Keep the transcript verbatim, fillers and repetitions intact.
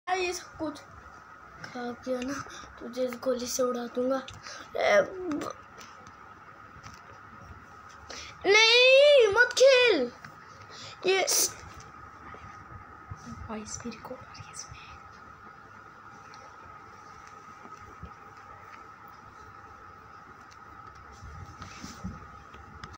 ये सब कुछ खराब किया ना, तुझे गोली से उड़ा दूंगा। नहीं मत खेल ये। वॉइस भी रिकॉर्ड